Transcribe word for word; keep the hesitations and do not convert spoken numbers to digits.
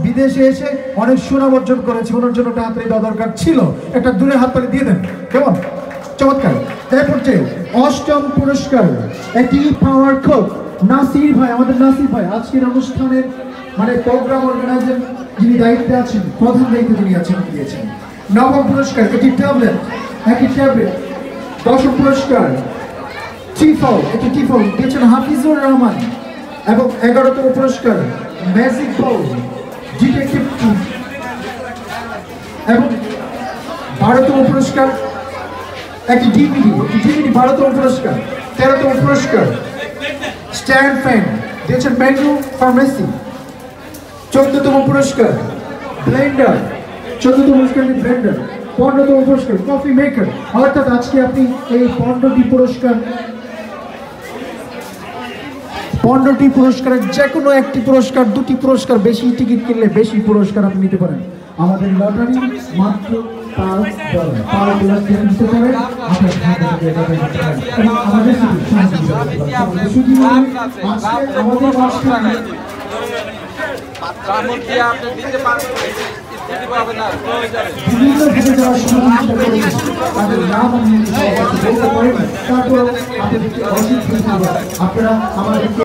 বিদেশে এসে অনেক সুনাম অর্জন করেছে, ওনার জন্য একটা হাততালি দেওয়া দরকার ছিল। একটা দূরে হাততালি দিয়ে দেন, কেমন চমৎকার। তারপর যে অষ্টম পুরস্কার একটি পাওয়ার কোক নাসির ভাই, আমাদের নাসির ভাই আজকের অনুষ্ঠানের মানে প্রোগ্রাম অর্গানাইজার যিনি দায়িত্বে আছেন, প্রধান দায়িত্বে যিনি আছেন, দিয়েছেন। নবম পুরস্কার একটি ট্যাবলেট, একটি ট্যাবলেট। দশম পুরস্কার টিফল, একটি টিফল দিয়েছেন হাফিজুর রহমান। এবং এগারোতম পুরস্কার ম্যাজিক বল ডিটেকটিভ। এবং বারোতম পুরস্কার একটি ডিভিডি, একটি ডিভিডি বারোতম পুরস্কার। তেরোতম পুরস্কার স্ট্যান্ড ফ্যান দিয়েছেন ম্যাঙ্গো ফার্মেসি। চোদ্দতম পুরস্কার ব্লেন্ডার, চোদ্দতম পুরস্কার ব্লেন্ডার। পনেরোতম পুরস্কার কফি মেকার। অর্থাৎ আজকে আপনি এই পনেরোটি পুরস্কার পনেরোটি পুরস্কারের যে কোনো একটি পুরস্কার, দুটি পুরস্কার, বেশি টিকিট কিনলে বেশি পুরস্কার আপনি নিতে পারেন। আমাদের লটারি মাত্র পাঁচ ডলার, পাঁচ ডলার দিয়ে নিতে পারেন। আমাদের আপনারা আমাদের